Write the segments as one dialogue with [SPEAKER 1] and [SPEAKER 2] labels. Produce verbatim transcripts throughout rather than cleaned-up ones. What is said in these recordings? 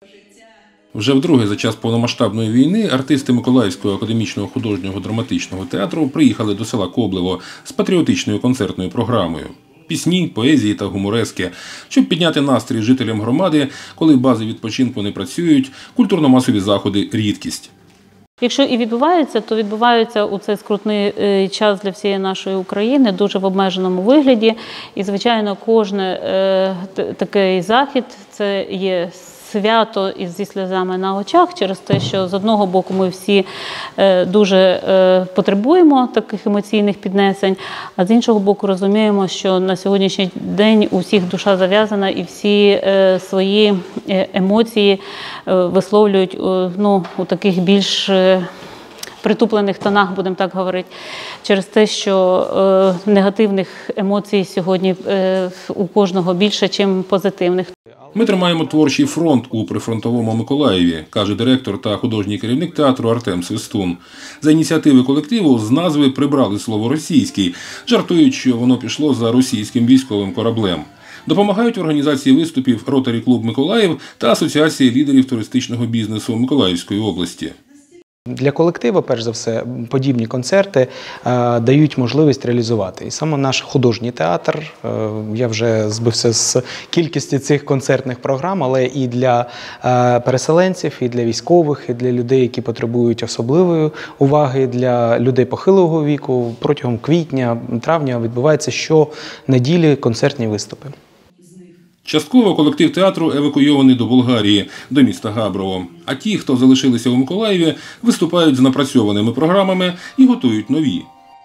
[SPEAKER 1] Вже вдруге за час повномасштабної війни артисти Миколаївського академічного художнього драматичного театру приїхали до села Коблево з патріотичною концертною програмою. Пісні, поезії та гуморески, щоб підняти настрій жителям громади, коли бази відпочинку не працюють, культурно-масові заходи – рідкість.
[SPEAKER 2] Якщо і відбуваються, то відбуваються у цей скрутний час для всієї нашої України, дуже в обмеженому вигляді. І, звичайно, кожен е, такий захід – це є свято із зі сльозами на очах, через те, що з одного боку ми всі е, дуже е, потребуємо таких емоційних піднесень, а з іншого боку розуміємо, що на сьогоднішній день у всіх душа зав'язана і всі е, свої емоції е, висловлюють е, ну, у таких більш е, притуплених тонах, будемо так говорити, через те, що е, негативних емоцій сьогодні е, у кожного більше, ніж позитивних.
[SPEAKER 1] Ми тримаємо творчий фронт у прифронтовому Миколаєві, каже директор та художній керівник театру Артем Свистун. За ініціативи колективу з назви прибрали слово «російський», жартують, що воно пішло за російським військовим кораблем. Допомагають в організації виступів Ротарі Клуб Миколаїв та Асоціація лідерів туристичного бізнесу Миколаївської області.
[SPEAKER 3] Для колективу, перш за все, подібні концерти е, дають можливість реалізувати. І саме наш художній театр, е, я вже збився з кількості цих концертних програм, але і для е, переселенців, і для військових, і для людей, які потребують особливої уваги, для людей похилого віку. Протягом квітня, травня відбуваються щонеділі концертні виступи.
[SPEAKER 1] Частково колектив театру евакуйований до Болгарії, до міста Габрово. А ті, хто залишилися у Миколаєві, виступають з напрацьованими програмами і готують нові.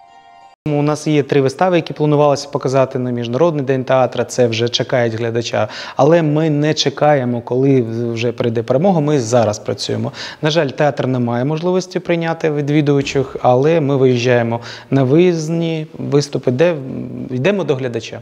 [SPEAKER 3] У нас є три вистави, які планувалося показати на Міжнародний день театру, це вже чекають глядача. Але ми не чекаємо, коли вже прийде перемога, ми зараз працюємо. На жаль, театр не має можливості прийняти відвідувачів, але ми виїжджаємо на виїзні виступи, де йдемо до глядача.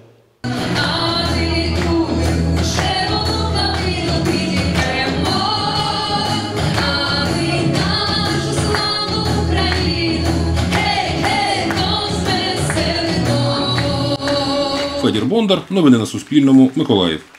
[SPEAKER 1] Федір Бондар. Новини на Суспільному. Миколаїв.